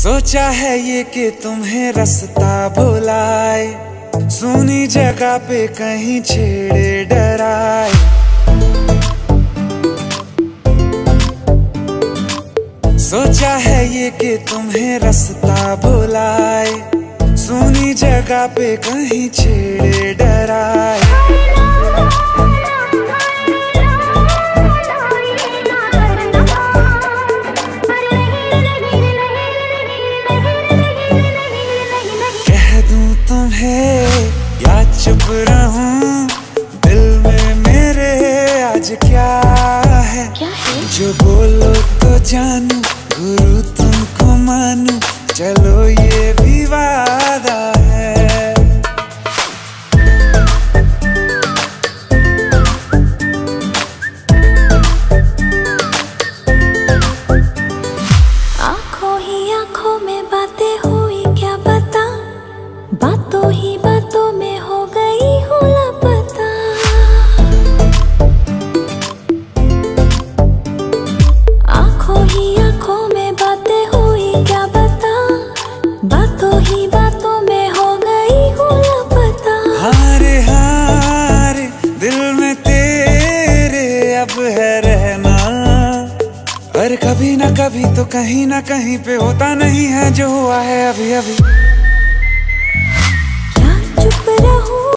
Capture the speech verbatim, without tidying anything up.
सोचा है ये कि तुम्हें रास्ता भुलाए, सुनी जगह पे कहीं छेड़े डराए। सोचा है ये कि तुम्हें रास्ता भुलाए, सुनी जगह पे कहीं छेड़े डराए। या चुप रहूं, दिल में मेरे आज क्या है, क्या है? जो बोलो तो जानू, गुरु तुमको मानू, चलो ये भी वादा है। आंखों ही आंखों में बातें हुई, क्या बता, बातों ही बातों में हो गई हूँ लापता। आंखों ही आंखों में बातें हुई, क्या बता, बातों ही बातों में हो गई हूँ लापता। हारे हारे दिल में तेरे अब है रहना, पर कभी ना कभी तो कहीं ना कहीं पे होता नहीं है जो हुआ है अभी अभी। चुप रहूं।